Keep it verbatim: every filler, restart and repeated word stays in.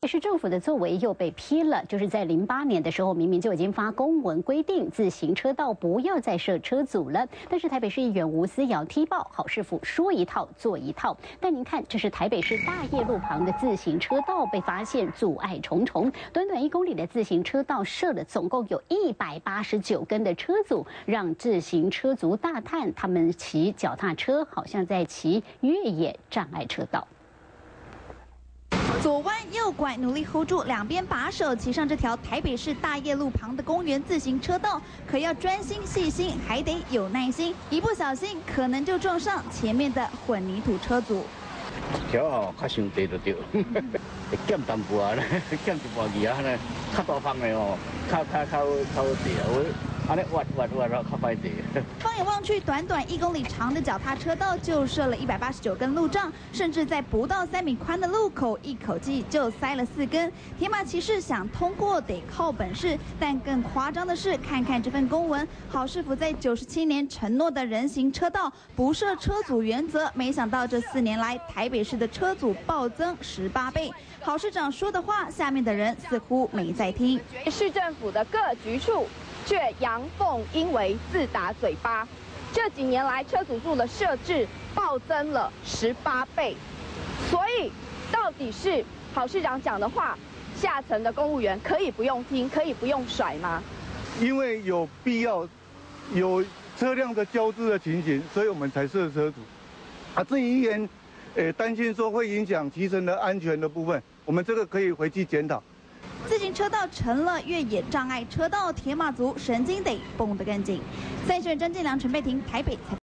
市政府的作为又被批了，就是在零八年的时候，明明就已经发公文规定自行车道不要再设车阻了，但是台北市议员吴思瑶踢爆，郝市府说一套做一套。但您看，这是台北市大业路旁的自行车道被发现阻碍重重，短短一公里的自行车道设了总共有一百八十九根的车阻，让自行车族大叹，他们骑脚踏车好像在骑越野障碍车道。 左弯右拐，努力 hold 住两边把手，骑上这条台北市大业路旁的公园自行车道，可要专心细心，还得有耐心，一不小心可能就撞上前面的混凝土车阻。 条哦，较伤地就对，会减淡薄啊，减一半二啊，呢，较大风的哦，较较较较地啊，我安尼挖挖挖了较歹地。 放眼望去，短短一公里长的脚踏车道就设了一百八十九根路障，甚至在不到三米宽的路口，一口气就塞了四根。铁马骑士想通过得靠本事，但更夸张的是，看看这份公文，郝市府在九十七年承诺的人行车道不设车阻原则，没想到这四年来台北市的车阻暴增十八倍。郝市长说的话，下面的人似乎没在听。 市政府的各局处 却阳奉阴违，自打嘴巴。这几年来，车阻数的设置暴增了十八倍。所以，到底是郝市长讲的话，下层的公务员可以不用听，可以不用甩吗？ 因为有必要，有车辆的交织的情形，所以我们才设车阻。啊，至于议员，呃，担心说会影响骑乘的安全的部分，我们这个可以回去检讨。 自行车道成了越野障碍车道，铁马族神经得绷得更紧。三选张建良、陈佩婷，台北采。